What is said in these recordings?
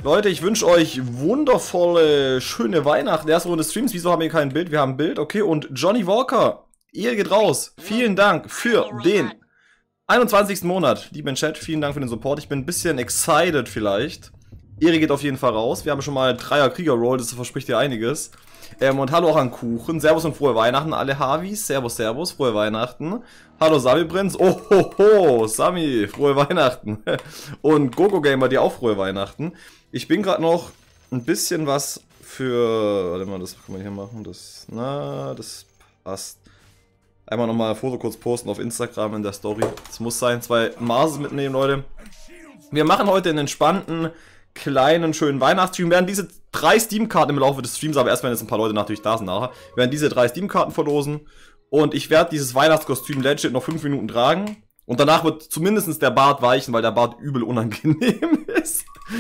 Leute, ich wünsche euch wundervolle, schöne Weihnachten. Erste Runde Streams. Wieso haben wir kein Bild? Wir haben ein Bild. Okay, und Johnny Walker, ihr geht raus. Vielen Dank für den 21. Monat. Lieben Chat, vielen Dank für den Support. Ich bin ein bisschen excited vielleicht. Ehre geht auf jeden Fall raus. Wir haben schon mal 3er Krieger-Roll, das verspricht dir einiges. Und hallo auch an Kuchen. Servus und frohe Weihnachten, alle Harvis. Servus, servus, frohe Weihnachten. Hallo Sami Prinz. Oh, ho, ho, Sami, frohe Weihnachten. Und Gogo Gamer, dir auch frohe Weihnachten. Ich bin gerade noch ein bisschen was für... Warte mal, das kann man hier machen. Das passt. Einmal nochmal ein Foto kurz posten auf Instagram in der Story. Das muss sein. 2 Marses mitnehmen, Leute. Wir machen heute einen entspannten, kleinen, schönen Weihnachtsstream. Wir werden diese 3 Steam-Karten im Laufe des Streams, aber erst wenn jetzt ein paar Leute natürlich da sind nachher, werden diese 3 Steam-Karten verlosen. Und ich werde dieses Weihnachtskostüm legit noch 5 Minuten tragen. Und danach wird zumindest der Bart weichen, weil der Bart übel unangenehm ist.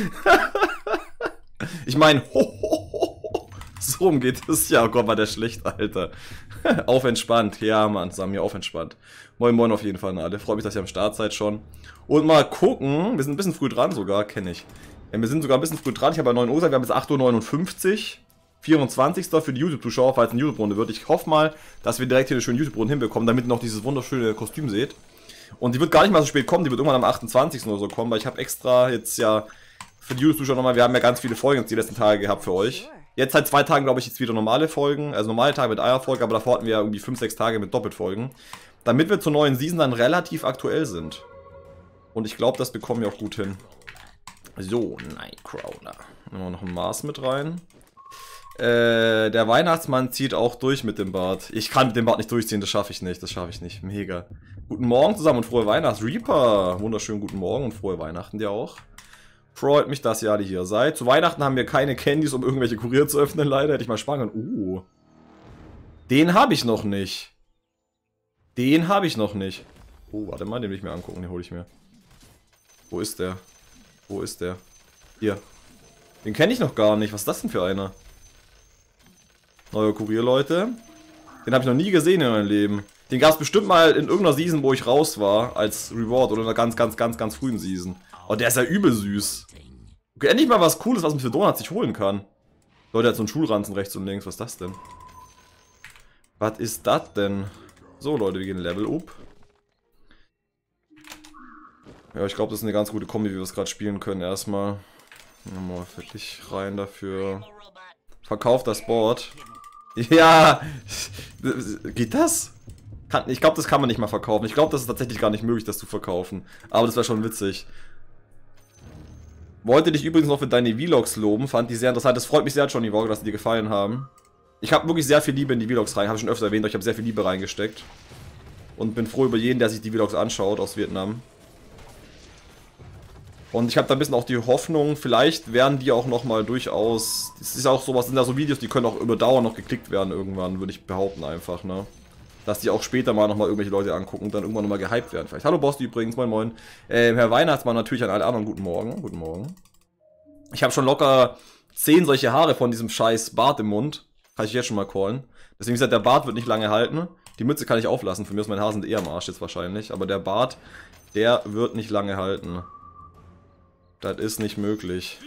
Ich meine, so rum geht es. Ja, oh Gott, war der schlecht, Alter. Auf entspannt. Ja, Mann, Sami, auf entspannt. Moin, moin auf jeden Fall an alle. Freut mich, dass ihr am Start seid schon. Und mal gucken. Wir sind ein bisschen früh dran sogar, kenne ich. Wir sind sogar ein bisschen früh dran. Ich habe bei 9 Uhr gesagt, wir haben jetzt 8:59 Uhr. 24. für die YouTube-Zuschauer, falls eine YouTube-Runde wird. Ich hoffe mal, dass wir direkt hier eine schöne YouTube-Runde hinbekommen, damit ihr noch dieses wunderschöne Kostüm seht. Und die wird gar nicht mal so spät kommen, die wird irgendwann am 28. oder so kommen, weil ich habe extra jetzt ja für die YouTube-Zuschauer nochmal, wir haben ja ganz viele Folgen jetzt die letzten Tage gehabt für euch. Jetzt seit 2 Tagen, glaube ich, jetzt wieder normale Folgen, also normale Tage mit Eierfolge, aber davor hatten wir ja irgendwie 5-6 Tage mit Doppelfolgen. Damit wir zur neuen Season dann relativ aktuell sind. Und ich glaube, das bekommen wir auch gut hin. So, Nightcrawler. Nehmen wir noch ein Mars mit rein. Der Weihnachtsmann zieht auch durch mit dem Bart. Ich kann mit dem Bart nicht durchziehen, das schaffe ich nicht, Mega. Guten Morgen zusammen und frohe Weihnachten. Reaper, wunderschönen guten Morgen und frohe Weihnachten dir auch. Freut mich, dass ihr alle hier seid. Zu Weihnachten haben wir keine Candies, um irgendwelche Kurier zu öffnen, leider. Hätte ich mal sparen können. Den habe ich noch nicht. Oh, warte mal, den will ich mir angucken, den hole ich mir. Wo ist der? Hier. Den kenne ich noch gar nicht. Was ist das denn für einer? Neuer Kurier, Leute. Den habe ich noch nie gesehen in meinem Leben. Den gab es bestimmt mal in irgendeiner Season, wo ich raus war, als Reward oder in einer ganz frühen Season. Oh, der ist ja übel süß. Okay, endlich mal was Cooles, was man für Donuts sich holen kann. Leute, der hat so einen Schulranzen rechts und links. Was ist das denn? Was ist das denn? So, Leute, wir gehen Level up. Ja, ich glaube, das ist eine ganz gute Kombi, wie wir es gerade spielen können. Erstmal. Nochmal fertig rein dafür. Verkauft das Board. Ja, geht das? Ich glaube, das kann man nicht mal verkaufen. Ich glaube, das ist tatsächlich gar nicht möglich, das zu verkaufen. Aber das wäre schon witzig. Wollte dich übrigens noch für deine Vlogs loben. Fand die sehr interessant. Das freut mich sehr, Johnny Walker, dass die dir gefallen haben. Ich habe wirklich sehr viel Liebe in die Vlogs rein. Habe ich schon öfter erwähnt, aber ich habe sehr viel Liebe reingesteckt. Und bin froh über jeden, der sich die Vlogs anschaut aus Vietnam. Und ich habe da ein bisschen auch die Hoffnung, vielleicht werden die auch nochmal durchaus... Das ist auch sowas, sind da so Videos, die können auch über Dauer noch geklickt werden irgendwann, würde ich behaupten einfach, ne? Dass die auch später mal nochmal irgendwelche Leute angucken und dann irgendwann nochmal gehypt werden vielleicht. Hallo Bosti übrigens, moin moin. Herr Weihnachtsmann natürlich an alle anderen, guten Morgen, guten Morgen. Ich habe schon locker 10 solche Haare von diesem scheiß Bart im Mund. Kann ich jetzt schon mal callen. Deswegen gesagt, der Bart wird nicht lange halten. Die Mütze kann ich auflassen, für mich ist meine Haare sind eher am Arsch jetzt wahrscheinlich. Aber der Bart, der wird nicht lange halten. Das ist nicht möglich.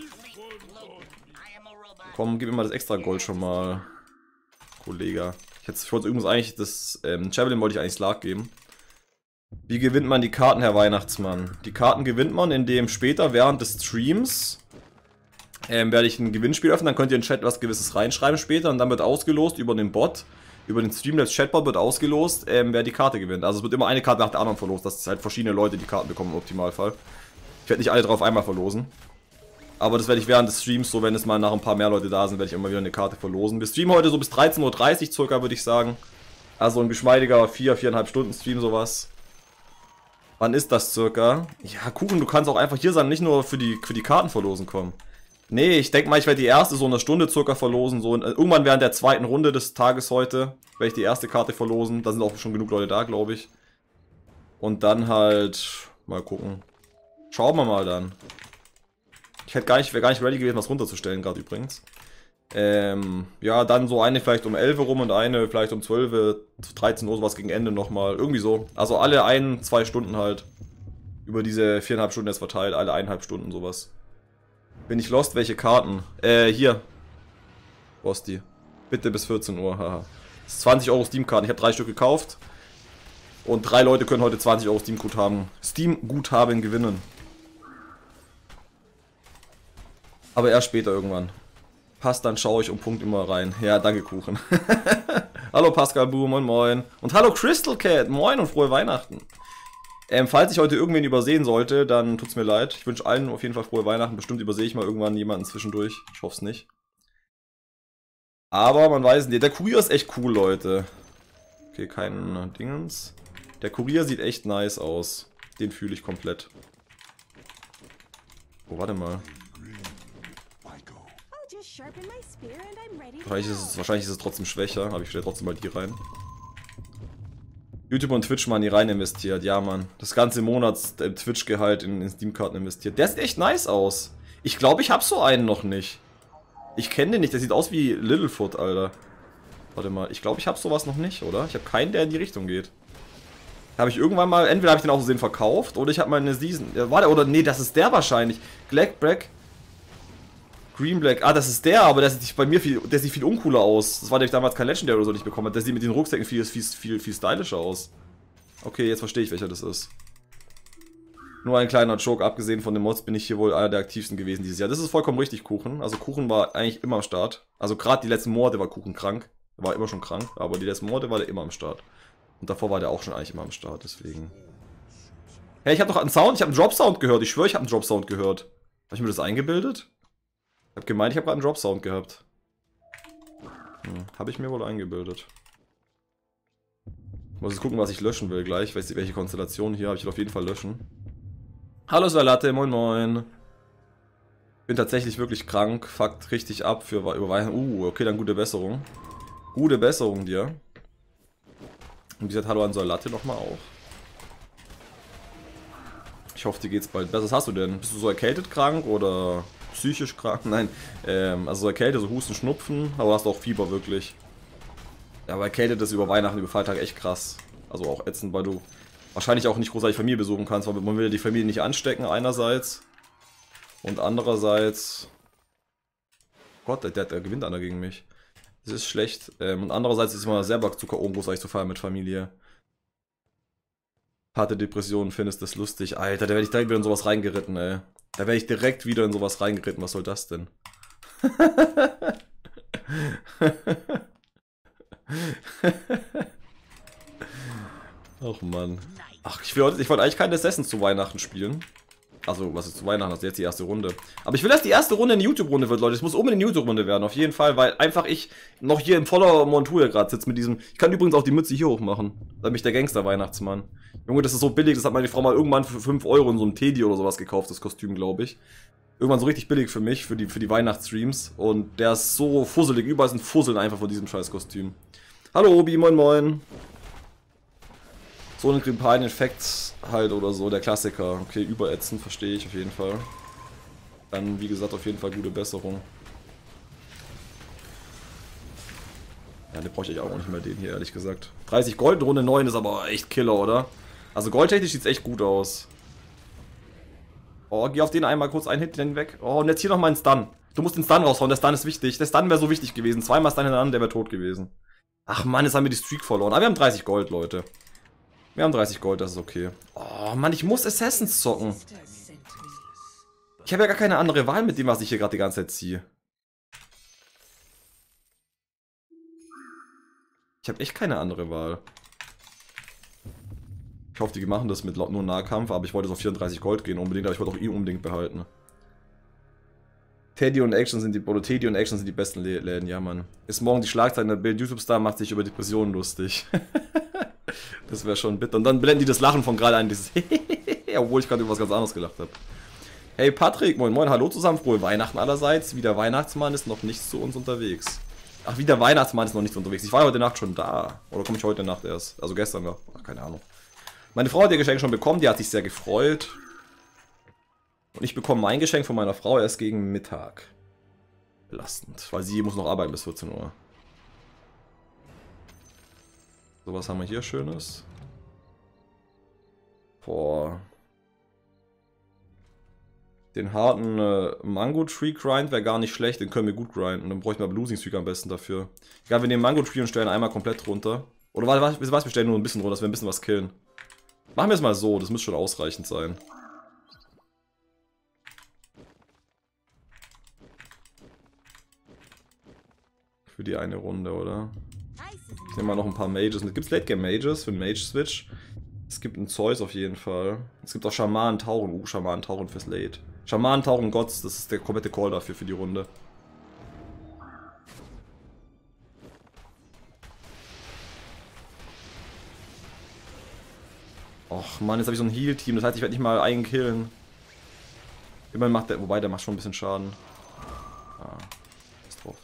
Komm, gib mir mal das extra Gold schon mal. Kollege. Ich wollte übrigens eigentlich das Javelin wollte ich eigentlich Slark geben. Wie gewinnt man die Karten, Herr Weihnachtsmann? Die Karten gewinnt man, indem später während des Streams werde ich ein Gewinnspiel öffnen. Dann könnt ihr in den Chat was Gewisses reinschreiben später. Und dann wird ausgelost über den Bot. Über den Streamlabs Chatbot wird ausgelost, wer die Karte gewinnt. Also es wird immer eine Karte nach der anderen verlost. Das ist halt verschiedene Leute die Karten bekommen im Optimalfall. Ich werde nicht alle drauf einmal verlosen. Aber das werde ich während des Streams, so wenn es mal nach ein paar mehr Leute da sind, werde ich immer wieder eine Karte verlosen. Wir streamen heute so bis 13:30 Uhr circa, würde ich sagen. Also ein geschmeidiger 4,5 Stunden Stream, sowas. Wann ist das circa? Ja, Kuchen, du kannst auch einfach hier sein, nicht nur für die Karten verlosen kommen. Nee, ich denke mal, ich werde die erste so eine Stunde circa verlosen. So irgendwann während der zweiten Runde des Tages heute werde ich die erste Karte verlosen. Da sind auch schon genug Leute da, glaube ich. Und dann halt mal gucken. Schauen wir mal dann. Ich wäre gar nicht ready gewesen, was runterzustellen, gerade übrigens. Ja, dann so eine vielleicht um 11 Uhr rum und eine vielleicht um 12, 13 Uhr, sowas gegen Ende nochmal. Irgendwie so. Also alle 1-2 Stunden halt. Über diese 4,5 Stunden jetzt verteilt, alle 1,5 Stunden sowas. Bin ich lost? Welche Karten? Hier. Wo ist die? Bitte bis 14 Uhr, haha. Das ist 20 Euro Steam-Karten. Ich habe 3 Stück gekauft. Und 3 Leute können heute 20 Euro Steam-Guthaben gewinnen. Aber erst später irgendwann. Passt, dann schaue ich um Punkt immer rein. Ja, danke Kuchen. Hallo Pascal Bu, moin moin. Und hallo Crystal Cat, moin und frohe Weihnachten. Falls ich heute irgendwen übersehen sollte, dann tut's mir leid. Ich wünsche allen auf jeden Fall frohe Weihnachten. Bestimmt übersehe ich mal irgendwann jemanden zwischendurch. Ich hoffe es nicht. Aber man weiß nicht. Der Kurier ist echt cool, Leute. Okay, kein Dingens. Der Kurier sieht echt nice aus. Den fühle ich komplett. Oh, warte mal. Wahrscheinlich ist es trotzdem schwächer, aber ich stelle trotzdem mal die rein. YouTube und Twitch mal in die rein investiert, ja Mann. Das ganze Monats Twitch-Gehalt in Steam-Karten investiert. Der sieht echt nice aus. Ich glaube, ich habe so einen noch nicht. Ich kenne den nicht, der sieht aus wie Littlefoot, Alter. Warte mal, ich glaube, ich habe sowas noch nicht, oder? Ich habe keinen, der in die Richtung geht. Habe ich irgendwann mal, entweder habe ich den aus Versehen verkauft, oder ich habe mal eine Season. Ja, warte, oder nee, das ist der wahrscheinlich. Black. Green Black, ah, das ist der, aber der sieht bei mir der sieht viel uncooler aus. Das war der, ich damals kein Legendary oder so nicht bekommen habe. Der sieht mit den Rucksäcken viel stylischer aus. Okay, jetzt verstehe ich, welcher das ist. Nur ein kleiner Joke, abgesehen von den Mods bin ich hier wohl einer der aktivsten gewesen dieses Jahr. Das ist vollkommen richtig, Kuchen. Also Kuchen war eigentlich immer am Start. Also gerade die letzten Monate war Kuchen krank. Er war immer schon krank, aber die letzten Monate war der immer am Start. Und davor war der auch schon eigentlich immer am Start, deswegen. Hey, ich habe doch einen Sound, ich habe einen Drop-Sound gehört. Ich schwöre, ich habe einen Drop-Sound gehört. Habe ich mir das eingebildet? Ich habe gemeint, ich habe gerade einen Drop-Sound gehabt. Habe ich mir wohl eingebildet. Muss jetzt gucken, was ich löschen will gleich. Weiß nicht, welche Konstellation hier habe ich auf jeden Fall löschen. Hallo Salate, moin moin. Bin tatsächlich wirklich krank. Fuckt richtig ab für über Weihnachten. Okay, dann gute Besserung. Gute Besserung dir. Und wie gesagt, hallo an Salate nochmal auch. Ich hoffe, dir geht's bald besser. Was hast du denn? Bist du so erkältet krank oder psychisch krank? Nein, also so Erkälte, so Husten, Schnupfen, aber hast auch Fieber wirklich. Ja, aber erkältet ist über Weihnachten, über Feiertag echt krass. Also auch ätzend, weil du wahrscheinlich auch nicht großartig Familie besuchen kannst, weil man will ja die Familie nicht anstecken einerseits. Und andererseits... Gott, der gewinnt einer gegen mich. Das ist schlecht. Und andererseits ist es immer selber zu K.O. großartig zu feiern mit Familie. Harte Depressionen, findest du das lustig? Alter, da werde ich direkt wieder in sowas reingeritten, ey. Da werde ich direkt wieder in sowas reingeritten. Was soll das denn? Ach Mann. Ach, ich wollte eigentlich kein Assassins zu Weihnachten spielen. Also, was ist zu Weihnachten? Das ist jetzt die erste Runde. Aber ich will, dass die erste Runde eine YouTube-Runde wird, Leute. Es muss unbedingt eine YouTube-Runde werden, auf jeden Fall, weil einfach ich noch hier in voller Montur gerade sitze mit diesem... Ich kann übrigens auch die Mütze hier hochmachen. Da bin ich der Gangster-Weihnachtsmann. Junge, das ist so billig, das hat meine Frau mal irgendwann für 5 Euro in so einem Teddy oder sowas gekauft, das Kostüm, glaube ich. Irgendwann so richtig billig für mich, für die Weihnachtsstreams. Und der ist so fusselig, überall sind Fusseln einfach von diesem scheiß Kostüm. Hallo Obi, moin moin. So einen grippalen Infekt halt oder so, der Klassiker. Okay, überätzend, verstehe ich auf jeden Fall. Dann, wie gesagt, auf jeden Fall gute Besserung. Ja, den brauche ich eigentlich auch nicht mehr, den hier, ehrlich gesagt. 30 Gold, Runde 9 ist aber echt Killer, oder? Also goldtechnisch sieht es echt gut aus. Oh, geh auf den einmal kurz einen Hit, den weg. Oh, und jetzt hier nochmal einen Stun. Du musst den Stun raushauen, der Stun ist wichtig. Der Stun wäre so wichtig gewesen. Zweimal Stun hintereinander, der wäre tot gewesen. Ach Mann, jetzt haben wir die Streak verloren. Aber wir haben 30 Gold, Leute. Wir haben 30 Gold, das ist okay. Oh Mann, ich muss Assassins zocken. Ich habe ja gar keine andere Wahl mit dem, was ich hier gerade die ganze Zeit ziehe. Ich habe echt keine andere Wahl. Ich hoffe, die machen das mit nur Nahkampf, aber ich wollte so 34 Gold gehen unbedingt, aber ich wollte auch ihn unbedingt behalten. Teddy und Action sind die besten Läden, ja Mann. Ist morgen die Schlagzeile, der Bild YouTube-Star macht sich über Depressionen lustig. Das wäre schon bitter. Und dann blenden die das Lachen von gerade ein, dieses obwohl ich gerade über was ganz anderes gelacht habe. Hey Patrick, moin moin, hallo zusammen, frohe Weihnachten allerseits. Wie der Weihnachtsmann ist noch nicht zu uns unterwegs. Ach, wie der Weihnachtsmann ist noch nicht unterwegs. Ich war heute Nacht schon da. Oder komme ich heute Nacht erst? Also gestern noch. Ach, keine Ahnung. Meine Frau hat ihr Geschenk schon bekommen, die hat sich sehr gefreut. Und ich bekomme mein Geschenk von meiner Frau erst gegen Mittag. Belastend, weil sie muss noch arbeiten bis 14 Uhr. So, was haben wir hier Schönes? Boah. Den harten Mango Tree Grind wäre gar nicht schlecht, den können wir gut grinden. Dann bräuchten wir Losing Streak am besten dafür. Egal, wir nehmen Mango Tree und stellen einmal komplett runter. Oder was, wir stellen nur ein bisschen runter, dass wir ein bisschen was killen. Machen wir es mal so, das müsste schon ausreichend sein. Für die eine Runde, oder? Ich nehme mal noch ein paar Mages mit. Gibt es Late Game Mages für den Mage Switch? Es gibt einen Zeus auf jeden Fall. Es gibt auch Schamanen Tauren. Schamanen Tauren fürs Late. Schamanen Tauren Gods, das ist der komplette Call dafür für die Runde. Och Mann, jetzt habe ich so ein Heal-Team, das heißt, ich werde nicht mal einen killen. Immerhin macht der, wobei der macht schon ein bisschen Schaden. Ah, ist drauf.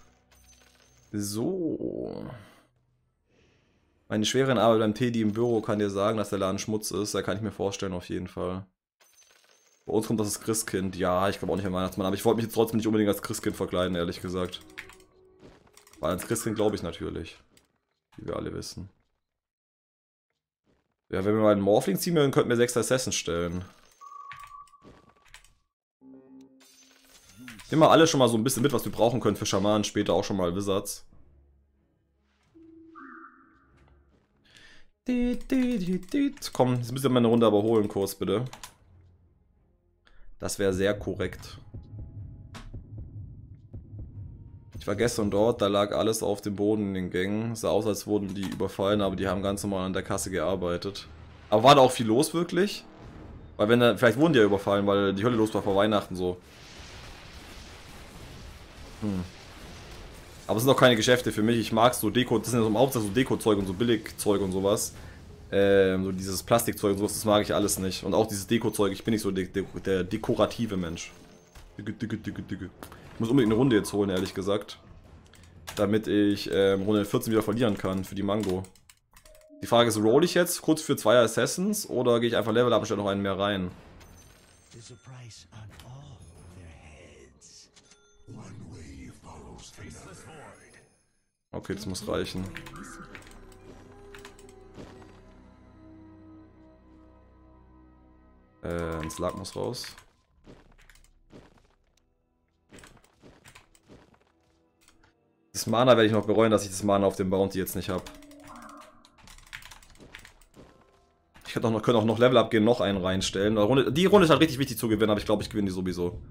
So. Meine schweren Arbeit beim Teddy im Büro kann dir sagen, dass der Laden Schmutz ist. Da kann ich mir vorstellen, auf jeden Fall. Bei uns kommt das Christkind. Ja, ich glaube auch nicht an Weihnachtsmann, aber ich wollte mich jetzt trotzdem nicht unbedingt als Christkind verkleiden, ehrlich gesagt. Weil als Christkind glaube ich natürlich. Wie wir alle wissen. Ja, wenn wir mal einen Morphling ziehen würden, könnten wir 6 Assassins stellen. Nehmen wir alle schon mal so ein bisschen mit, was wir brauchen können für Schamanen, später auch schon mal Wizards. Komm, jetzt müssen wir mal eine Runde aber holen, kurz bitte. Das wäre sehr korrekt. Ich war gestern dort, da lag alles auf dem Boden in den Gängen. Sah aus, als wurden die überfallen, aber die haben ganz normal an der Kasse gearbeitet. Aber war da auch viel los wirklich? Weil wenn da, vielleicht wurden die ja überfallen, weil die Hölle los war vor Weihnachten so. Aber es sind auch keine Geschäfte für mich. Ich mag so Deko, das sind ja so im Hauptsache so Deko-Zeug und so Billigzeug und sowas. So dieses Plastikzeug und sowas, das mag ich alles nicht. Und auch dieses Deko-Zeug, ich bin nicht so der dekorative Mensch. Ich muss unbedingt eine Runde jetzt holen, ehrlich gesagt. Damit ich Runde 14 wieder verlieren kann für die Mango. Die Frage ist, roll ich jetzt kurz für 2 Assassins oder gehe ich einfach Level up und stelle noch einen mehr rein? Okay, das muss reichen. Ein Slag muss raus. Das Mana werde ich noch bereuen, dass ich das Mana auf dem Bounty jetzt nicht habe. Ich könnte auch noch Level Up gehen, noch einen reinstellen. Die Runde ist halt richtig wichtig zu gewinnen, aber ich glaube, ich gewinne die sowieso.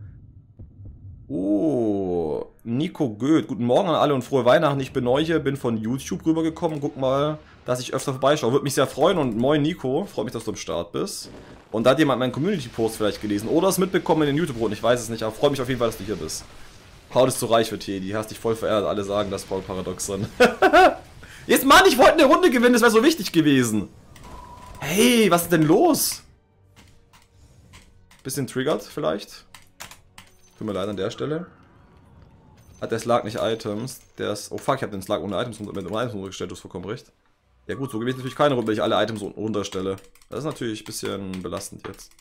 Oh, Nico Goeth. Guten Morgen an alle und frohe Weihnachten. Ich bin neu hier, bin von YouTube rübergekommen. Guck mal, dass ich öfter vorbeischaue. Würde mich sehr freuen und moin Nico. Freut mich, dass du am Start bist. Und da hat jemand meinen Community-Post vielleicht gelesen oder es mitbekommen in den YouTube-Runden. Ich weiß es nicht, aber freut mich auf jeden Fall, dass du hier bist. Paul ist zu reich für Teddy. Hast dich voll verehrt. Alle sagen das, Paul Paradoxon. Jetzt, Mann, ich wollte eine Runde gewinnen. Das wäre so wichtig gewesen. Hey, was ist denn los? Bisschen triggert vielleicht. Tut mir leid an der Stelle. Hat der Slag nicht Items. Der ist. Oh fuck, ich habe den Slag ohne Items runtergestellt, du hast vollkommen recht. Ja gut, so gewinnt natürlich keine Runde, wenn ich alle Items runterstelle. Das ist natürlich ein bisschen belastend jetzt.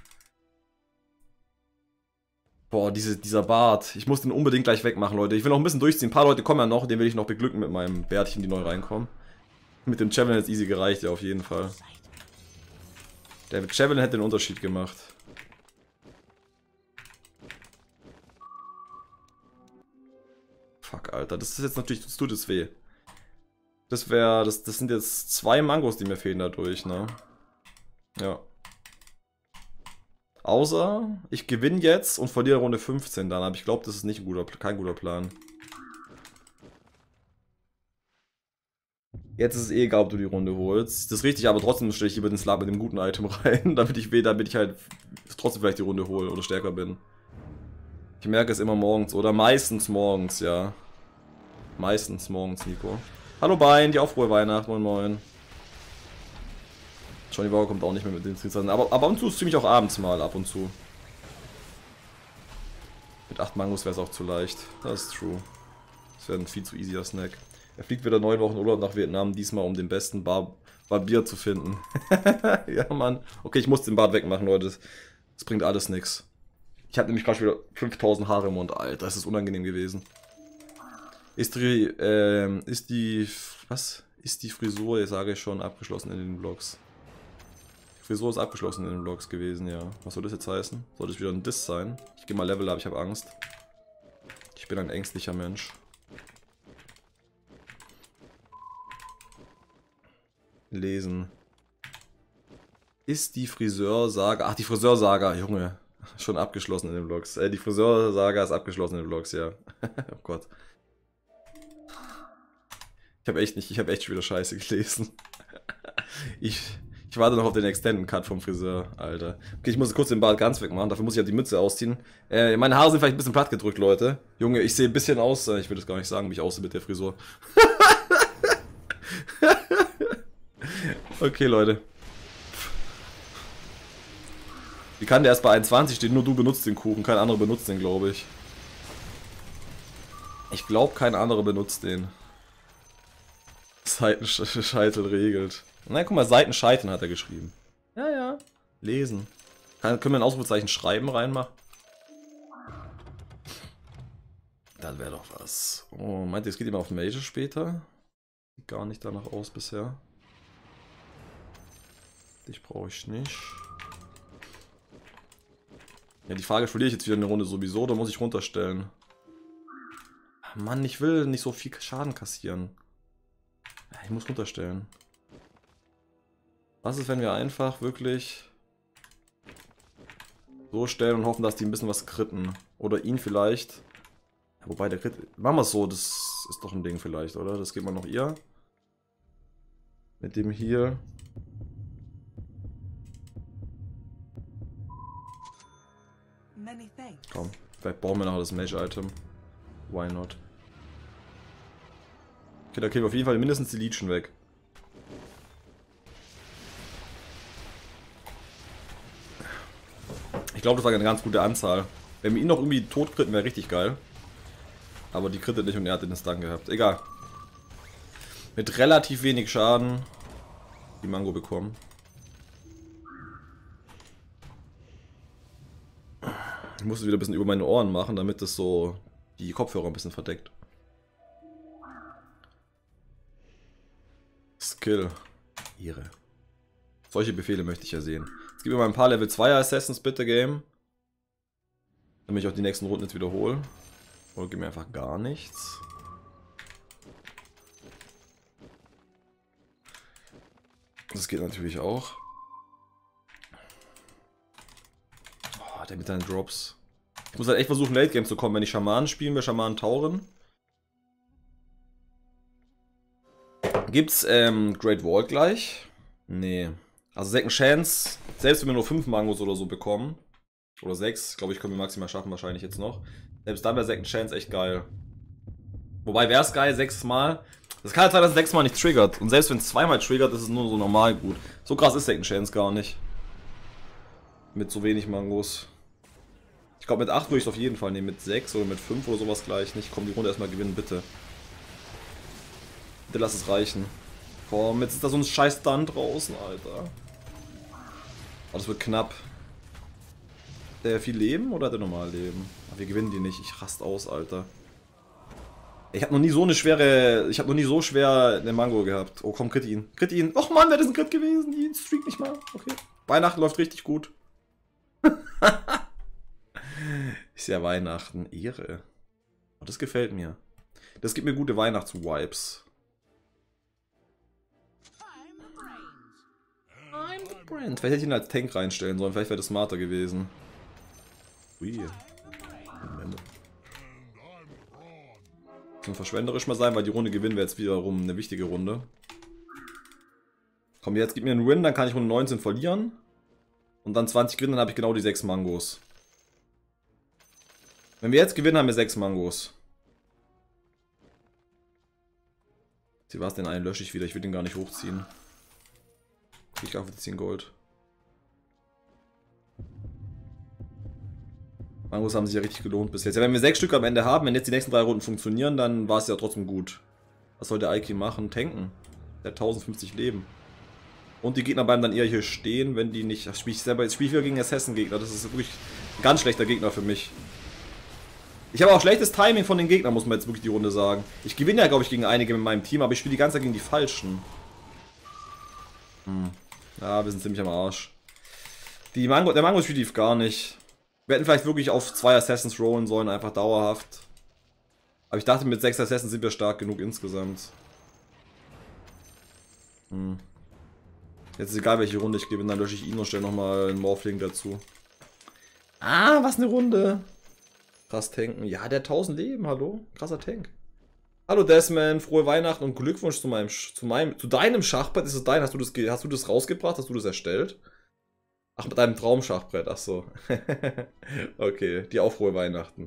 Boah, dieser Bart. Ich muss den unbedingt gleich wegmachen, Leute. Ich will noch ein bisschen durchziehen. Ein paar Leute kommen ja noch, den will ich noch beglücken mit meinem Bärtchen, die neu reinkommen. Mit dem Javelin hätte es easy gereicht, ja, auf jeden Fall. Der mit Javelin hätte den Unterschied gemacht. Fuck, Alter. Das ist jetzt natürlich, das tut es weh. Das sind jetzt 2 Mangos, die mir fehlen dadurch, ne? Ja. Außer, ich gewinne jetzt und verliere Runde 15 dann, aber ich glaube, das ist nicht kein guter Plan. Jetzt ist es eh egal, ob du die Runde holst. Das ist richtig, aber trotzdem stelle ich lieber den Slab mit dem guten Item rein, damit ich halt trotzdem vielleicht die Runde hole oder stärker bin. Ich merke es immer morgens oder meistens morgens, ja. Meistens morgens, Nico. Hallo Bein, die auch frohe Weihnachten, moin moin. Johnny Walker kommt auch nicht mehr mit den Streets, aber ab und zu ist ziemlich auch abends mal, ab und zu. Mit 8 Mangos wäre es auch zu leicht, das ist true. Das wäre ein viel zu easier Snack. Er fliegt wieder 9 Wochen Urlaub nach Vietnam, diesmal um den besten Barbier zu finden. Ja, Mann. Okay, ich muss den Bart wegmachen, Leute. Das bringt alles nix. Ich habe nämlich gerade wieder 5000 Haare im Mund. Alter, das ist unangenehm gewesen. Ist die Frisur, jetzt sage ich schon, abgeschlossen in den Vlogs. Frisur ist abgeschlossen in den Vlogs gewesen, ja. Was soll das jetzt heißen? Soll das wieder ein Diss sein? Ich gehe mal Level ab, ich habe Angst. Ich bin ein ängstlicher Mensch. Lesen. Ist die Friseursaga... Ach, die Friseursaga, Junge. Schon abgeschlossen in den Vlogs. Die Friseursaga ist abgeschlossen in den Vlogs, ja. Oh Gott. Ich habe echt schon wieder Scheiße gelesen. Ich warte noch auf den Extended Cut vom Friseur, Alter. Okay, ich muss kurz den Bart ganz wegmachen, dafür muss ich ja die Mütze ausziehen. Meine Haare sind vielleicht ein bisschen platt gedrückt, Leute. Junge, ich sehe ein bisschen aus, ich will das gar nicht sagen, wie ich aussehe mit der Frisur. Okay, Leute. Wie kann der erst bei 21 stehen? Nur du benutzt den Kuchen, kein anderer benutzt den, glaube ich. Ich glaube, kein anderer benutzt den. Seitenscheitel regelt. Na, guck mal, Seitenscheiteln hat er geschrieben. Ja, ja. Lesen. Können wir ein Ausrufezeichen Schreiben reinmachen? Das wäre doch was. Oh, meint ihr, es geht immer auf Major später? Sieht gar nicht danach aus bisher. Dich brauche ich nicht. Ja, die Frage, verliere ich jetzt wieder eine Runde sowieso, oder muss ich runterstellen? Mann, ich will nicht so viel Schaden kassieren. Ich muss runterstellen. Was ist, wenn wir einfach wirklich so stellen und hoffen, dass die ein bisschen was kritten? Oder ihn vielleicht. Ja, wobei der Crit... Machen wir es so, das ist doch ein Ding vielleicht, oder? Das geht mal noch ihr. Mit dem hier. Komm, vielleicht brauchen wir noch das Mage-Item. Why not? Okay, da kriegen wir auf jeden Fall mindestens die Legion weg. Ich glaube, das war eine ganz gute Anzahl. Wenn wir ihn noch irgendwie tot kritten, wäre richtig geil. Aber die krittet nicht und er hat den Stun gehabt. Egal. Mit relativ wenig Schaden die Mango bekommen. Ich musste wieder ein bisschen über meine Ohren machen, damit das so die Kopfhörer ein bisschen verdeckt. Skill. Ihre. Solche Befehle möchte ich ja sehen. Jetzt gib mir mal ein paar Level 2 Assassins bitte, Game. Damit ich auch die nächsten Runden jetzt wiederhole. Oder gib mir einfach gar nichts. Das geht natürlich auch. Oh, der mit seinen Drops. Ich muss halt echt versuchen, Late Game zu kommen. Wenn ich Schamanen spielen will, Schamanen Tauren. Gibt's Great Wall gleich? Nee. Also Second Chance, selbst wenn wir nur 5 Mangos oder so bekommen, oder 6, glaube ich, können wir maximal schaffen, wahrscheinlich jetzt noch. Selbst dann wäre Second Chance echt geil. Wobei wäre es geil, 6 Mal. Das kann halt sein, dass es 6 Mal nicht triggert. Und selbst wenn es 2 Mal triggert, ist es nur so normal gut. So krass ist Second Chance gar nicht. Mit so wenig Mangos. Ich glaube, mit 8 würde ich es auf jeden Fall nehmen. Mit 6 oder mit 5 oder sowas gleich nicht. Komm, die Runde erstmal gewinnen, bitte. Bitte lass es reichen. Komm, jetzt ist da so ein scheiß Stun draußen, Alter. Oh, das wird knapp. Der viel Leben oder der normal Leben? Aber wir gewinnen die nicht. Ich rast aus, Alter. Ich habe noch nie so eine schwere... Ich habe noch nie so schwer eine Mango gehabt. Oh komm, crit ihn. Crit ihn. Och Mann, wäre das ein Crit gewesen. Die streakt nicht mal. Okay. Weihnachten läuft richtig gut. Ist ja Weihnachten. Ehre. Oh, das gefällt mir. Das gibt mir gute Weihnachtsvibes. Vielleicht hätte ich ihn als Tank reinstellen sollen, vielleicht wäre das smarter gewesen. Ui. Können verschwenderisch mal sein, weil die Runde gewinnen wir jetzt wiederum eine wichtige Runde. Komm, jetzt gib mir einen Win, dann kann ich Runde 19 verlieren. Und dann 20 gewinnen, dann habe ich genau die 6 Mangos. Wenn wir jetzt gewinnen, haben wir 6 Mangos. Sie war es denn einen lösche ich wieder, ich will den gar nicht hochziehen. Ich kaufe 10 Gold. Mangos haben sich ja richtig gelohnt bis jetzt. Ja, wenn wir 6 Stück am Ende haben, wenn jetzt die nächsten 3 Runden funktionieren, dann war es ja trotzdem gut. Was soll der Aiki machen? Tanken. Der hat 1050 Leben. Und die Gegner bleiben dann eher hier stehen, wenn die nicht... Ach, spiele ich wieder gegen Assassin-Gegner. Das ist wirklich ein ganz schlechter Gegner für mich. Ich habe auch schlechtes Timing von den Gegnern, muss man jetzt wirklich die Runde sagen. Ich gewinne ja, glaube ich, gegen einige mit meinem Team, aber ich spiele die ganze Zeit gegen die Falschen. Ja, wir sind ziemlich am Arsch. Der Mango Street lief gar nicht. Wir hätten vielleicht wirklich auf 2 Assassins rollen sollen, einfach dauerhaft. Aber ich dachte, mit 6 Assassins sind wir stark genug insgesamt. Jetzt ist egal, welche Runde ich gebe, dann lösche ich ihn und stelle nochmal einen Morphling dazu. Ah, was eine Runde. Krass tanken. Ja, der hat 1000 Leben, hallo? Krasser Tank. Hallo Desmond, frohe Weihnachten und Glückwunsch zu deinem Schachbrett. Ist es dein? Hast du das rausgebracht? Hast du das erstellt? Ach, mit deinem Traumschachbrett, ach so. Okay, dir auch frohe Weihnachten.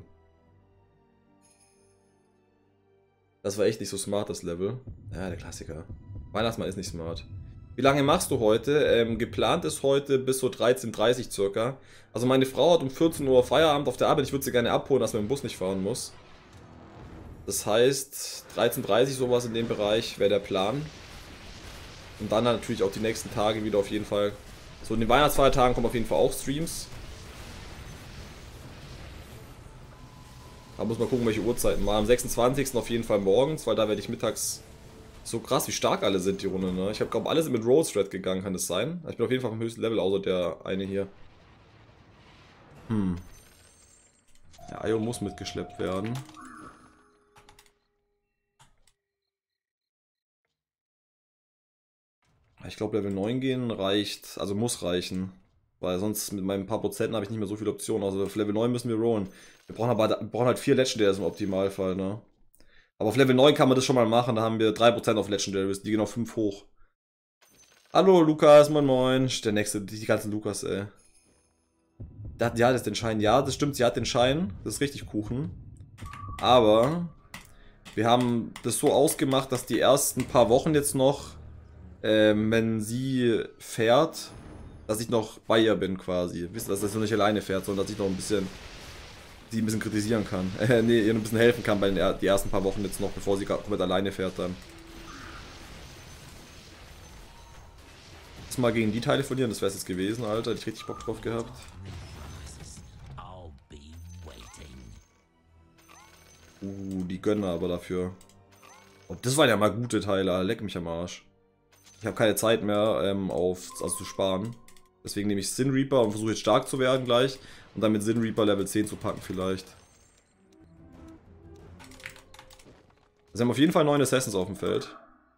Das war echt nicht so smart, das Level. Ja, der Klassiker. Weihnachtsmann ist nicht smart. Wie lange machst du heute? Geplant ist heute bis so 13:30 Uhr circa. Also meine Frau hat um 14 Uhr Feierabend auf der Arbeit. Ich würde sie gerne abholen, dass man mit dem Bus nicht fahren muss. Das heißt, 13:30 Uhr sowas in dem Bereich wäre der Plan. Und dann natürlich auch die nächsten Tage wieder auf jeden Fall. So in den Weihnachtsfeiertagen kommen auf jeden Fall auch Streams. Da muss man gucken, welche Uhrzeiten mal. Am 26. auf jeden Fall morgens, weil da werde ich mittags... So krass, wie stark alle sind, die Runde, ne? Ich habe, glaube alle sind mit Roll Strat gegangen, kann das sein? Ich bin auf jeden Fall vom höchsten Level, außer der eine hier. Der Ayo muss mitgeschleppt werden. Ich glaube, Level 9 gehen reicht, also muss reichen. Weil sonst mit meinen paar Prozenten habe ich nicht mehr so viele Optionen. Also auf Level 9 müssen wir rollen. Wir brauchen halt 4 Legendaries im Optimalfall, ne? Aber auf Level 9 kann man das schon mal machen, da haben wir 3% auf Legendaries, die gehen auf 5 hoch. Hallo Lukas, moin moin. Der nächste, die ganzen Lukas, ey. Ja, das ist den Schein. Ja, das stimmt, sie hat den Schein. Das ist richtig Kuchen. Aber wir haben das so ausgemacht, dass die ersten paar Wochen jetzt noch, wenn sie fährt, dass ich noch bei ihr bin quasi. Wisst ihr, dass sie nicht alleine fährt, sondern dass ich noch ein bisschen sie ein bisschen kritisieren kann. Nee, ihr ein bisschen helfen kann bei den die ersten paar Wochen jetzt noch, bevor sie komplett alleine fährt dann. Mal gegen die Teile verlieren, das wäre es jetzt gewesen, Alter. Hätte ich richtig Bock drauf gehabt. Die gönnen aber dafür. Und das waren ja mal gute Teile, leck mich am Arsch. Ich habe keine Zeit mehr, zu sparen. Deswegen nehme ich Sin Reaper und versuche jetzt stark zu werden gleich. Und dann mit Sin Reaper Level 10 zu packen vielleicht. Also wir haben auf jeden Fall 9 Assassins auf dem Feld.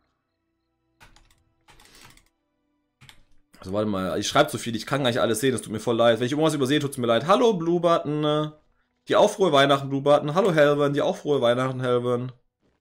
Also warte mal, ich schreibe zu viel, ich kann gar nicht alles sehen, das tut mir voll leid. Wenn ich irgendwas übersehe, tut es mir leid. Hallo Blue Button, die auch frohe Weihnachten Blue Button. Hallo Helven, die auch frohe Weihnachten Helven.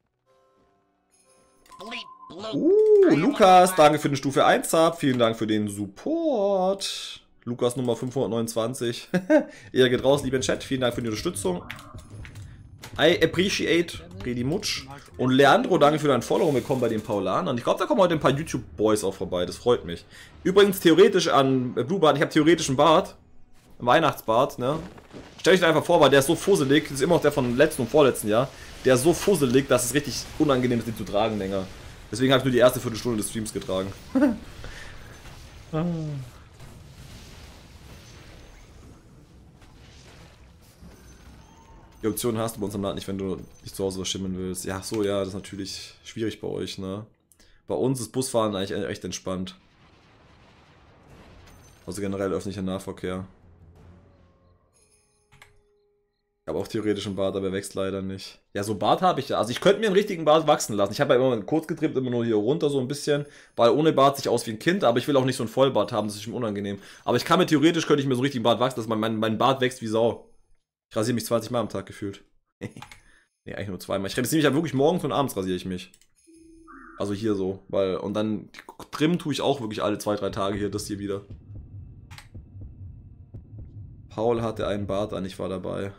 Lukas, danke für den Stufe 1 Sub, vielen Dank für den Support. Lukas Nummer 529. Ihr geht raus, lieben Chat, vielen Dank für die Unterstützung. I appreciate pretty much. Und Leandro, danke für dein Follow bekommen bei den Paulanern. Ich glaube, da kommen heute ein paar YouTube-Boys auch vorbei, das freut mich. Übrigens, theoretisch an Blue Bart, ich habe theoretisch einen Bart. Einen Weihnachtsbart, ne? Stell dich einfach vor, weil der ist so fusselig, das ist immer noch der von letzten und vorletzten Jahr. Der ist so fusselig, dass es richtig unangenehm ist, den zu tragen länger. Deswegen habe ich nur die erste Viertelstunde des Streams getragen. Die Option hast du bei uns am Land nicht, wenn du nicht zu Hause was schimmeln willst. Ja, so, ja, das ist natürlich schwierig bei euch, ne? Bei uns ist Busfahren eigentlich echt entspannt. Also generell öffentlicher Nahverkehr. Ich habe auch theoretisch einen Bart, aber er wächst leider nicht. Ja, so Bart habe ich ja. Also ich könnte mir einen richtigen Bart wachsen lassen. Ich habe ja immer kurz getrimmt, immer nur hier runter so ein bisschen. Weil ohne Bart sieht aus wie ein Kind, aber ich will auch nicht so einen Vollbart haben, das ist mir unangenehm. Aber ich kann mir theoretisch, könnte ich mir so einen richtigen Bart wachsen, dass mein Bart wächst wie Sau. Ich rasiere mich 20 Mal am Tag gefühlt. Nee, eigentlich nur 2 Mal. Ich rasiere mich ja wirklich morgens und abends rasiere ich mich. Also hier so, weil, und dann trimmen tue ich auch wirklich alle 2-3 Tage hier, das hier wieder. Paul hatte einen Bart an, ich war dabei.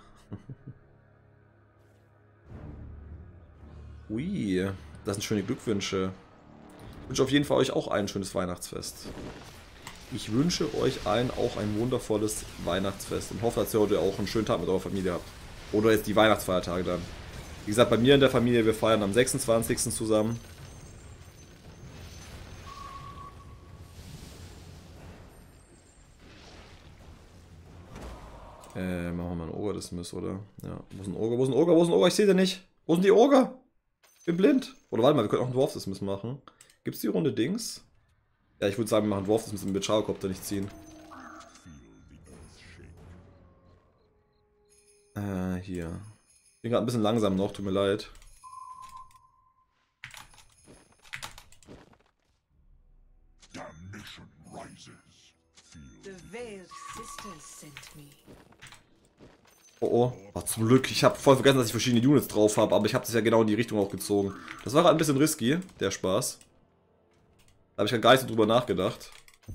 Ui, das sind schöne Glückwünsche. Ich wünsche auf jeden Fall euch auch ein schönes Weihnachtsfest. Ich wünsche euch allen auch ein wundervolles Weihnachtsfest und hoffe, dass ihr heute auch einen schönen Tag mit eurer Familie habt. Oder jetzt die Weihnachtsfeiertage dann. Wie gesagt, bei mir in der Familie, wir feiern am 26. zusammen. Machen wir mal einen Ogre-Dismiss, oder? Ja, wo ist ein Ogre? Wo ist ein Ogre? Wo ist ein Ogre? Ich sehe den nicht. Wo sind die Ogre? Ich bin blind. Oder warte mal, wir können auch einen Dwarf-Dismiss machen. Gibt es die Runde Dings? Ja, ich würde sagen, wir machen Dwarf-Dismiss mit Charcopter nicht ziehen. Hier. Ich bin gerade ein bisschen langsam noch, tut mir leid. Oh, zum Glück. Ich habe voll vergessen, dass ich verschiedene Units drauf habe, aber ich habe das ja genau in die Richtung auch gezogen. Das war gerade ein bisschen risky, der Spaß. Da habe ich gar nicht so drüber nachgedacht.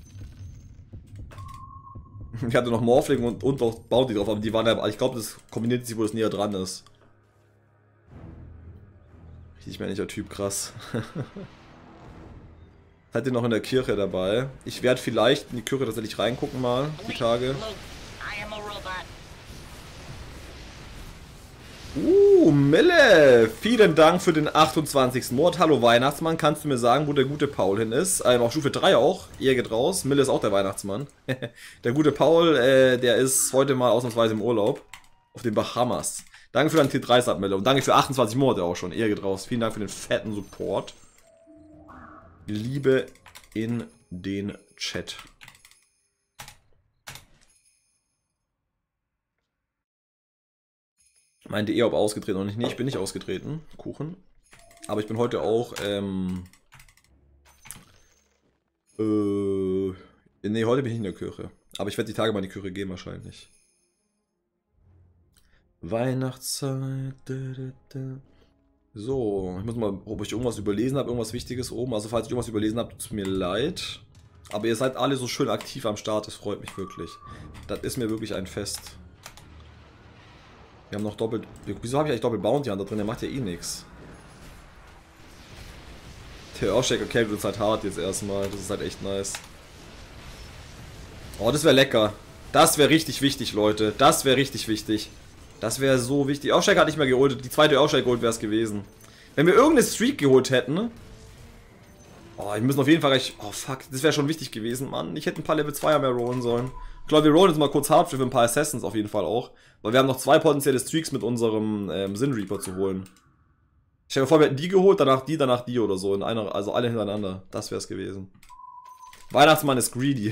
Ich hatte noch Morphling und auch Bounty drauf, aber die waren ja, ich glaube, das kombiniert sich, wo es näher dran ist. Richtig männlicher Typ, krass. Seid ihr noch in der Kirche dabei? Ich werde vielleicht in die Kirche tatsächlich reingucken mal, die Tage. Mille! Vielen Dank für den 28. Mord. Hallo Weihnachtsmann, kannst du mir sagen, wo der gute Paul hin ist? Auf Stufe 3 auch. Ihr geht raus. Mille ist auch der Weihnachtsmann. Der gute Paul, der ist heute mal ausnahmsweise im Urlaub. Auf den Bahamas. Danke für deinen T3-Sub, Mille. Und danke für 28 Monate auch schon. Ihr geht raus. Vielen Dank für den fetten Support. Liebe in den Chat. Meinte ihr, ob ausgetreten oder nicht? Nee, ich bin nicht ausgetreten. Kuchen. Aber ich bin heute auch, nee, heute bin ich in der Kirche. Aber ich werde die Tage mal in die Kirche gehen wahrscheinlich. Weihnachtszeit. So, ich muss mal, ob ich irgendwas überlesen habe, irgendwas Wichtiges oben. Also falls ich irgendwas überlesen habe, tut es mir leid. Aber ihr seid alle so schön aktiv am Start, das freut mich wirklich. Das ist mir wirklich ein Fest. Wir haben noch doppelt... Wieso habe ich eigentlich doppelt Bounty an da drin? Der macht ja eh nichts. Der Earthshaker kämpft uns halt hart jetzt erstmal. Das ist halt echt nice. Oh, das wäre lecker. Das wäre richtig wichtig, Leute. Das wäre richtig wichtig. Das wäre so wichtig. Earthshaker hat nicht mehr geholt. Die zweite Earthshaker geholt wäre es gewesen. Wenn wir irgendeine Streak geholt hätten... Oh, wir müssen auf jeden Fall recht... Oh, fuck. Das wäre schon wichtig gewesen, Mann. Ich hätte ein paar Level 2er mehr rollen sollen. Ich glaube, wir rollen jetzt mal kurz hart für ein paar Assassins auf jeden Fall auch. Weil wir haben noch 2 potenzielle Streaks mit unserem Sin Reaper zu holen. Ich stelle mir vor, wir hätten die geholt, danach die oder so. In einer, also alle hintereinander. Das wäre es gewesen. Weihnachtsmann ist greedy.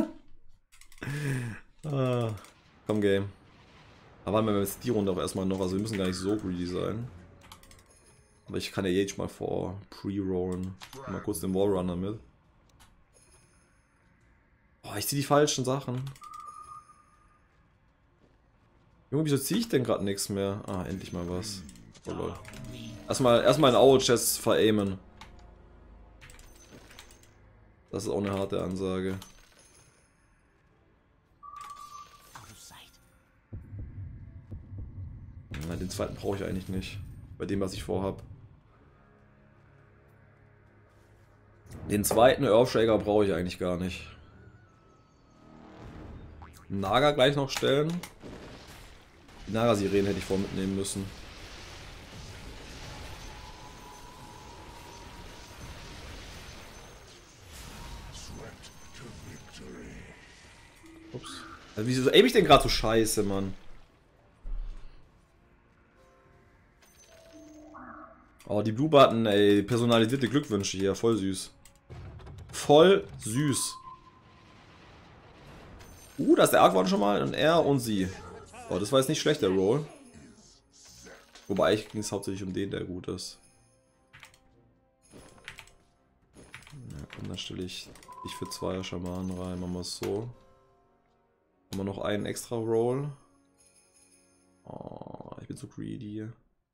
Komm, Game. Aber warten wir jetzt die Runde auch erstmal noch. Also wir müssen gar nicht so greedy sein. Aber ich kann ja jetzt mal vor pre-rollen. Mal kurz den Wallrunner mit. Oh, ich ziehe die falschen Sachen. Junge, wieso ziehe ich denn gerade nichts mehr? Ah, endlich mal was. Oh lol. Erstmal ein Owl-Chest veraimen. Das ist auch eine harte Ansage. Na, den zweiten brauche ich eigentlich nicht. Bei dem, was ich vorhab. Den zweiten Earthshaker brauche ich eigentlich gar nicht. Naga gleich noch stellen. Die Naga-Sirenen hätte ich vor mitnehmen müssen. Ups. Also wieso aim ich denn gerade so scheiße, Mann? Oh, die Blue Button, ey. Personalisierte Glückwünsche hier. Voll süß. Voll süß. Da ist der Arc schon mal und er und sie. Oh, das war jetzt nicht schlecht, der Roll. Wobei, eigentlich ging es hauptsächlich um den, der gut ist. Ja, komm, dann stelle ich dich für 2 Schamanen rein. Machen wir es so. Haben wir noch einen extra Roll. Oh, ich bin so greedy.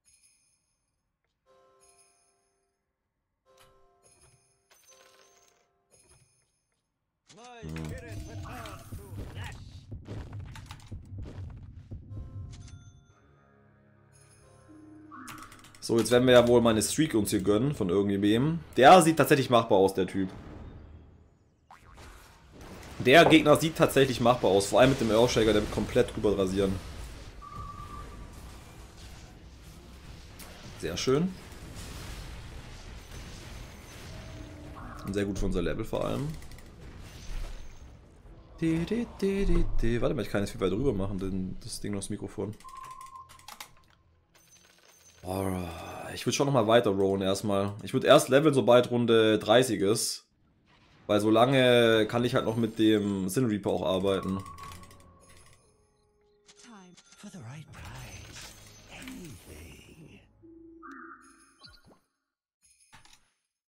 So, jetzt werden wir ja wohl mal eine Streak uns hier gönnen von irgendwem. Der sieht tatsächlich machbar aus, der Typ. Der Gegner sieht tatsächlich machbar aus, vor allem mit dem Earthshaker, der wird komplett drüber rasieren. Sehr schön. Und sehr gut für unser Level vor allem. Warte mal, ich kann jetzt viel weiter drüber machen, das Ding noch das Mikrofon. Oh, ich würde schon nochmal weiter rollen erstmal. Ich würde erst leveln, sobald Runde 30 ist. Weil so lange kann ich halt noch mit dem Sin Reaper auch arbeiten.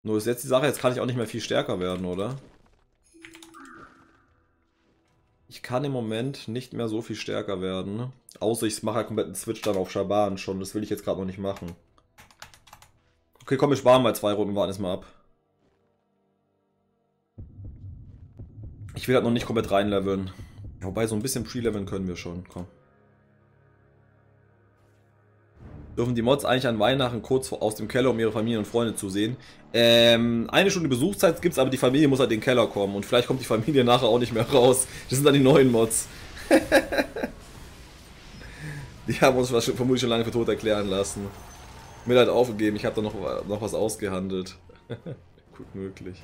Nur ist jetzt die Sache, jetzt kann ich auch nicht mehr viel stärker werden, oder? Ich kann im Moment nicht mehr so viel stärker werden. Außer ich mache halt komplett einen Switch dann auf Schaban schon. Das will ich jetzt gerade noch nicht machen. Okay, komm, wir sparen mal 2 Runden, warten es mal ab. Ich will halt noch nicht komplett reinleveln. Ja, wobei, so ein bisschen pre-leveln können wir schon. Komm. Dürfen die Mods eigentlich an Weihnachten kurz aus dem Keller, um ihre Familie und Freunde zu sehen? 1 Stunde Besuchszeit gibt's, aber die Familie muss halt in den Keller kommen. Und vielleicht kommt die Familie nachher auch nicht mehr raus. Das sind dann die neuen Mods. Die haben uns vermutlich schon lange für tot erklären lassen. Mir halt aufgegeben, ich habe da noch was ausgehandelt. Gut möglich.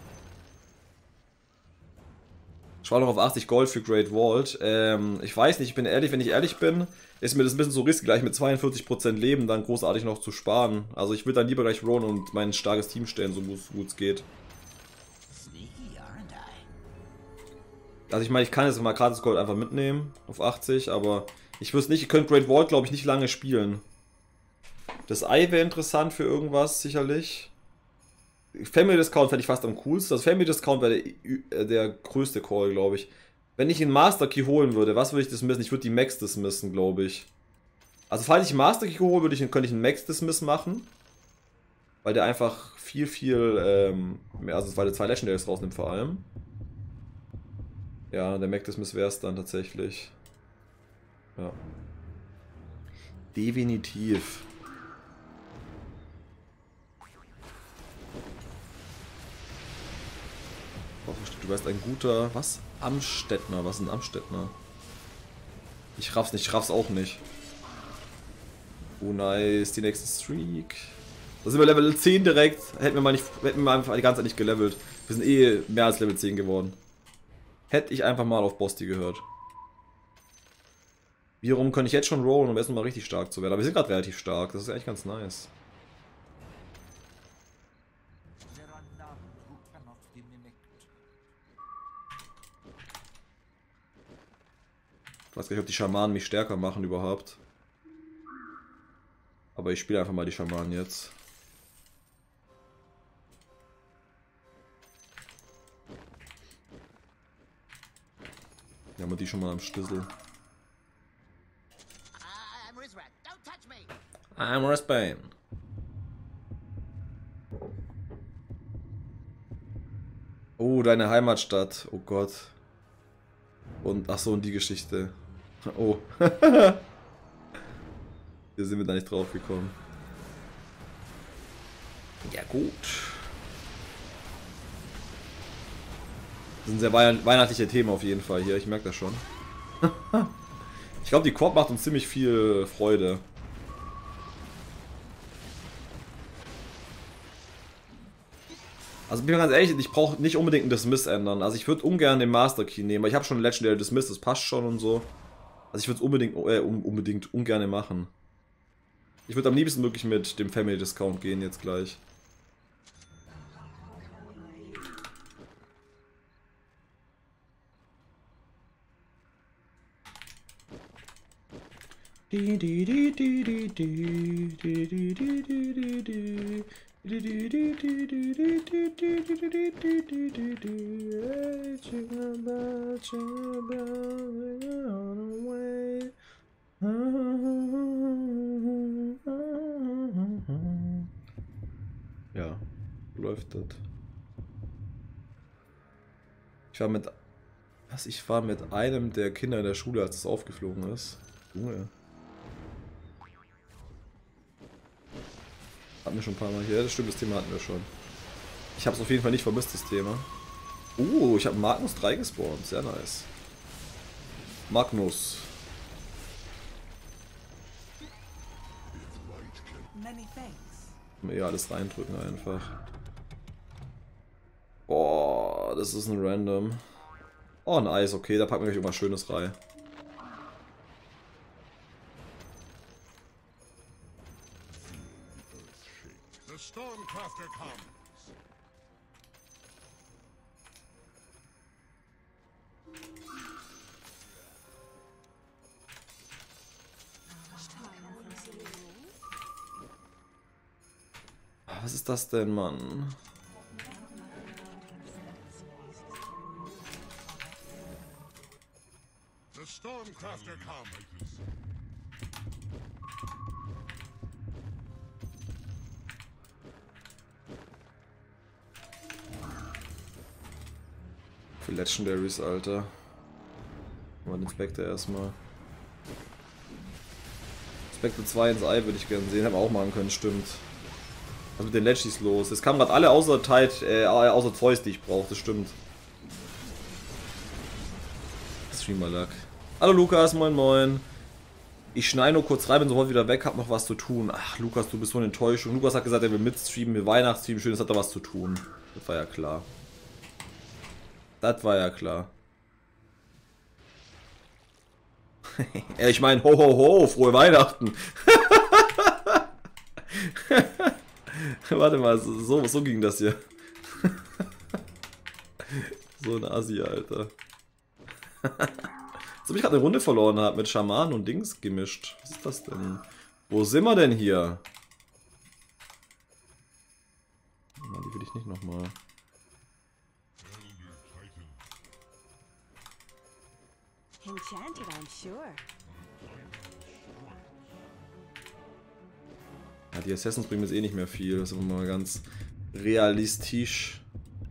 Ich war noch auf 80 Gold für Great Vault. Ich weiß nicht, ich bin ehrlich, wenn ich ehrlich bin, ist mir das ein bisschen so risky, gleich mit 42% Leben dann großartig noch zu sparen. Also ich würde dann lieber gleich rollen und mein starkes Team stellen, so gut es geht. Also ich meine, ich kann jetzt mal gratis Gold einfach mitnehmen auf 80, aber ich wüsste nicht, ich könnte Great Vault, glaube ich, nicht lange spielen. Das Ei wäre interessant für irgendwas, sicherlich. Family Discount fände ich fast am coolsten. Das Family Discount wäre der größte Call, glaube ich. Wenn ich einen Master Key holen würde, was würde ich dismissen? Ich würde die Max dismissen, glaube ich. Also falls ich einen Master Key hole, könnte ich einen Max Dismiss machen. Weil der einfach viel mehr, also weil der 2 Legendaries rausnimmt vor allem. Ja, der Max Dismiss wäre es dann tatsächlich. Ja. Definitiv. Du wärst ein guter... Was? Amstettner. Was ist ein Amstettner? Ich raff's nicht. Ich raff's auch nicht. Oh, nice. Die nächste Streak. Da sind wir Level 10 direkt. Hätten wir einfach die ganze Zeit nicht gelevelt. Wir sind eh mehr als Level 10 geworden. Hätte ich einfach mal auf Bosti gehört. Wiederum könnte ich jetzt schon rollen, um erst mal richtig stark zu werden. Aber wir sind gerade relativ stark. Das ist eigentlich ganz nice. Ich weiß gar nicht, ob die Schamanen mich stärker machen überhaupt. Aber ich spiele einfach mal die Schamanen jetzt. Ja, haben wir die schon mal am Stissel. I'm Rasbane. Oh, deine Heimatstadt. Oh Gott. Und, ach so, und die Geschichte. Oh. Hier sind wir da nicht drauf gekommen. Ja, gut. Das sind sehr weihnachtliche Themen auf jeden Fall hier, ich merke das schon. Ich glaube, die Koop macht uns ziemlich viel Freude. Also bin ich ganz ehrlich, ich brauche nicht unbedingt einen Dismiss ändern. Also ich würde ungern den Master Key nehmen, weil ich habe schon einen Legendary Dismiss, das passt schon und so. Also ich würde es unbedingt ungern machen. Ich würde am liebsten wirklich mit dem Family Discount gehen jetzt gleich. Ja, läuft das. Ich war mit einem der Kinder in der Schule, als es aufgeflogen ist. Junge. Hatten wir schon ein paar Mal hier. Das stimmt, das Thema hatten wir schon. Ich habe es auf jeden Fall nicht vermisst, das Thema. Ich habe Magnus 3 gespawnt. Sehr nice. Magnus. Ja, alles reindrücken einfach. Oh, das ist ein Random. Oh, nice. Okay, da packen wir gleich irgendwas Schönes rein. Was ist das denn, Mann? Stormcrafter come. Für Legendaries, Alter. Mal den Spectre erstmal. Spectre 2 ins Ei würde ich gerne sehen. Hätten wir auch machen können, stimmt. Was mit den Legis los? Es kamen gerade alle außer Tide, außer Zeus, die ich brauche, das stimmt. Streamer-Luck. Hallo Lukas, moin moin. Ich schneide nur kurz rein, bin sofort wieder weg, hab noch was zu tun. Ach Lukas, du bist so eine Enttäuschung. Lukas hat gesagt, er will mitstreamen, will Weihnachtsstream, schön, das hat er was zu tun. Das war ja klar. Das war ja klar. Ich meine, ho ho ho, frohe Weihnachten. Warte mal, so ging das hier. So ein Assi, Alter. Als ob ich gerade eine Runde verloren habe mit Schamanen und Dings gemischt. Was ist das denn? Wo sind wir denn hier? Na, die will ich nicht nochmal. Enchanted, I'm sure. Ja, die Assassins bringen jetzt eh nicht mehr viel. Das ist immer mal ganz realistisch.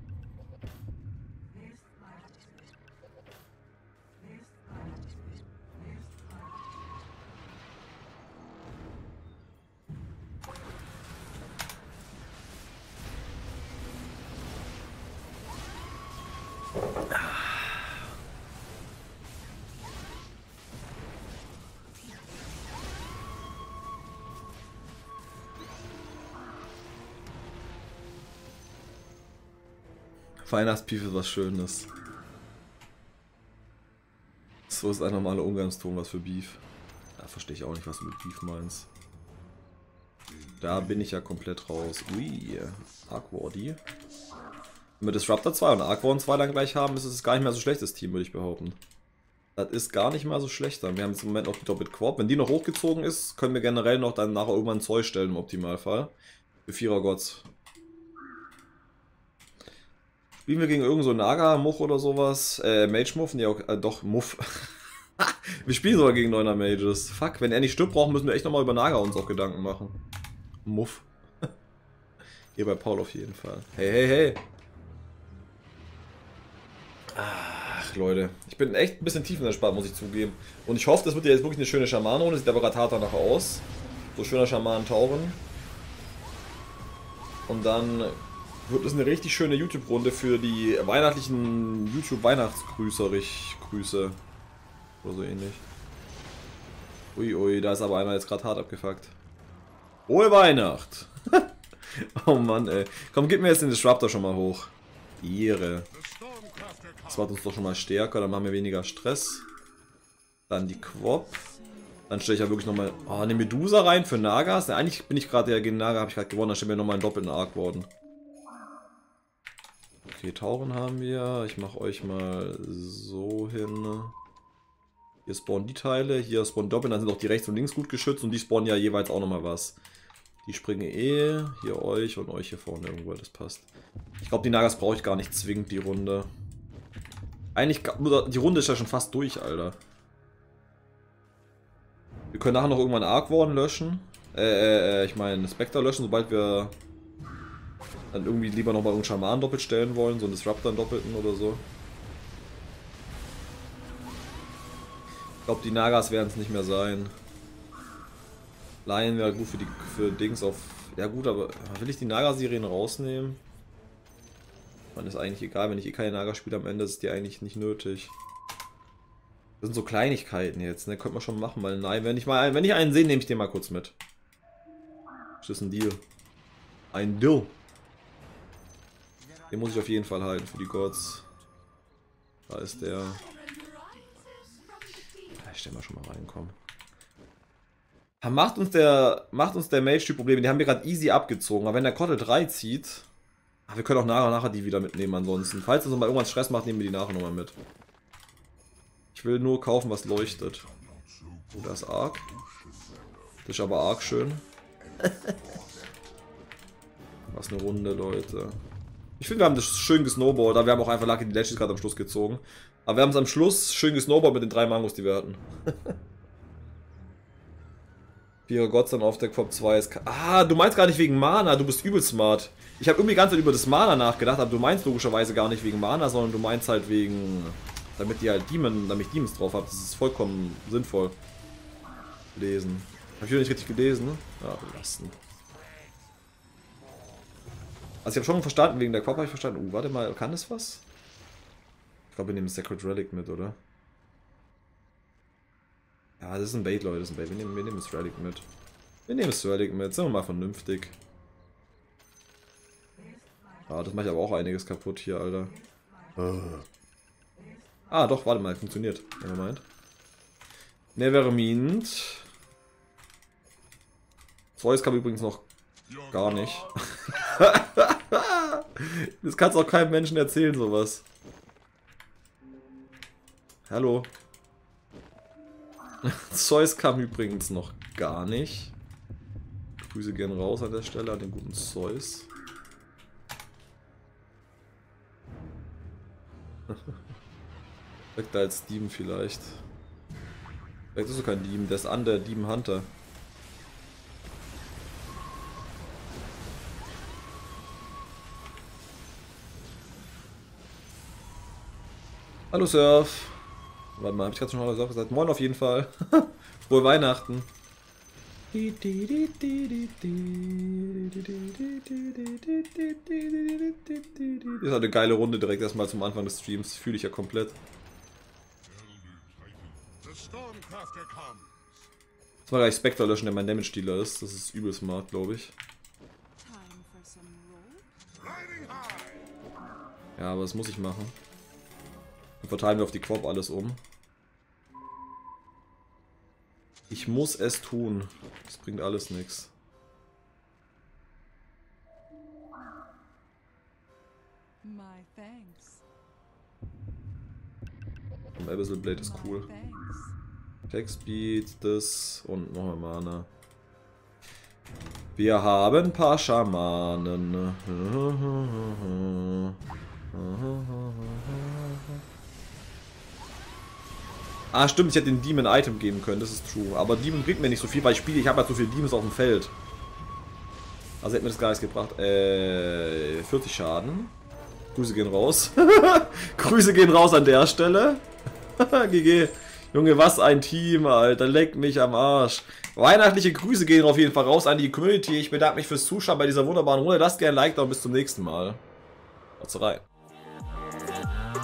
Weihnachtspief ist was Schönes. So ist ein normaler Umgangston, was für Beef. Da verstehe ich auch nicht, was du mit Beef meinst. Da bin ich ja komplett raus. Ui, Arcwardy. Wenn wir Disruptor 2 und Arcwarden 2 dann gleich haben, ist es gar nicht mehr so schlechtes Team, würde ich behaupten. Das ist gar nicht mal so schlecht dann. Wir haben jetzt im Moment noch die Doppelt Quad. Wenn die noch hochgezogen ist, können wir generell noch dann nachher irgendwann Zeug stellen im Optimalfall. Für 4er Gods. Spielen wir gegen irgend so Naga, Muff oder sowas? Mage Muff? Nee, okay, doch, Muff. Wir spielen sogar gegen 9er Mages. Fuck, wenn er nicht stirbt, brauchen, müssen wir echt nochmal über Naga uns auch Gedanken machen. Muff. Hier bei Paul auf jeden Fall. Hey, hey, hey. Ach, Leute. Ich bin echt ein bisschen tief in der Spart, muss ich zugeben. Und ich hoffe, das wird ja jetzt wirklich eine schöne Schamanenrunde. Sieht aber gerade hart danach aus. So schöner Schamanen-Tauren. Und dann wird es eine richtig schöne YouTube-Runde für die weihnachtlichen YouTube-Weihnachtsgrüße. Oder so ähnlich. Ui, da ist aber einer jetzt gerade hart abgefuckt. Frohe Weihnacht! Oh Mann, ey. Komm, gib mir jetzt den Disruptor schon mal hoch. Ehre. Das macht uns doch schon mal stärker, dann machen wir weniger Stress. Dann die Quop. Dann stelle ich ja wirklich nochmal eine Medusa rein für Nagas. Ja, eigentlich bin ich gerade gegen Naga, habe ich gerade gewonnen. Dann stellen wir nochmal einen doppelten Arcwarden. Okay, Tauren haben wir. Ich mache euch mal so hin. Hier spawnen die Teile, hier spawnen doppelt, dann sind auch die rechts und links gut geschützt und die spawnen ja jeweils auch nochmal was. Die springen hier euch und euch hier vorne irgendwo, das passt. Ich glaube, die Nagas brauche ich gar nicht zwingend, die Runde. Eigentlich, die Runde ist ja schon fast durch, Alter. Wir können nachher noch irgendwann Arcwarden löschen. Ich meine Spectre löschen, sobald wir dann irgendwie lieber nochmal irgendeinen Schamanen doppelt stellen wollen, so einen Disruptor doppelten oder so. Ich glaube, die Nagas werden es nicht mehr sein. Lion wäre gut für Dings auf... Ja gut, aber will ich die Naga-Serien rausnehmen? Man ist eigentlich egal, wenn ich eh keine Naga spiele am Ende, ist die eigentlich nicht nötig. Das sind so Kleinigkeiten jetzt, ne? Könnte man schon machen, weil nein, wenn ich einen sehe, nehme ich den mal kurz mit. Das ist ein Deal. Ein Deal. Den muss ich auf jeden Fall halten für die Gods. Da ist der. Ich stell mal schon mal reinkommen. Macht uns der Mage-Typ Probleme. Die haben wir gerade easy abgezogen. Aber wenn der Kottel 3 zieht. Ach, wir können auch nachher die wieder mitnehmen ansonsten. Falls es mal irgendwas Stress macht, nehmen wir die nachher nochmal mit. Ich will nur kaufen, was leuchtet. Oh, das ist arg. Das ist aber arg schön. Was eine Runde, Leute. Ich finde, wir haben das schön gesnowballt, aber wir haben auch einfach Lucky die Legends gerade am Schluss gezogen. Aber wir haben es am Schluss schön gesnowballt mit den 3 Mangos, die wir hatten. 4 Gods dann auf der Quop 2 ist... Ah, du meinst gar nicht wegen Mana, du bist übel smart. Ich habe irgendwie die ganze Zeit über das Mana nachgedacht, aber du meinst logischerweise gar nicht wegen Mana, sondern du meinst halt wegen... Damit die halt damit ich Demons drauf habe. Das ist vollkommen sinnvoll. Lesen. Hab ich wieder nicht richtig gelesen, ne? Ja, belasten. Also ich habe schon verstanden, wegen der Quop habe ich verstanden. Warte mal, kann das was? Ich glaube, wir nehmen Sacred Relic mit, oder? Ja, das ist ein Bait, Leute, das ist ein Bait. Wir nehmen das Relic mit. Wir nehmen das Relic mit, sind wir mal vernünftig. Ah, das macht aber auch einiges kaputt hier, Alter. Ah, doch, warte mal, funktioniert. Moment. Nevermind. Zeus kam übrigens noch gar nicht. Das kannst du auch keinem Menschen erzählen, sowas. Hallo. Zeus kam übrigens noch gar nicht. Grüße gern raus an der Stelle an den guten Zeus. Weg da als Demon vielleicht. Vielleicht ist er kein Demon, der ist an der Demon Hunter. Hallo Surf. Warte mal, hab ich gerade schon mal Surf gesagt? Moin auf jeden Fall. Frohe Weihnachten. Das ist eine geile Runde direkt erstmal zum Anfang des Streams. Fühle ich ja komplett. Jetzt mal gleich Spectre löschen, der mein Damage-Dealer ist. Das ist übel smart, glaube ich. Ja, aber das muss ich machen. Dann verteilen wir auf die Quop alles um. Ich muss es tun. Das bringt alles nichts. Abyssal Blade ist cool. Attack Speed, das und nochmal Mana. Wir haben ein paar Schamanen. Ah, stimmt, ich hätte den Demon ein Item geben können, das ist true. Aber Demon bringt mir nicht so viel, weil ich habe halt so viele Demons auf dem Feld. Also hätte mir das gar nichts gebracht. 40 Schaden. Grüße gehen raus. Grüße gehen raus an der Stelle. GG. Junge, was ein Team, Alter. Leck mich am Arsch. Weihnachtliche Grüße gehen auf jeden Fall raus an die Community. Ich bedanke mich fürs Zuschauen bei dieser wunderbaren Runde. Lasst gerne ein Like da und bis zum nächsten Mal. Haut's rein.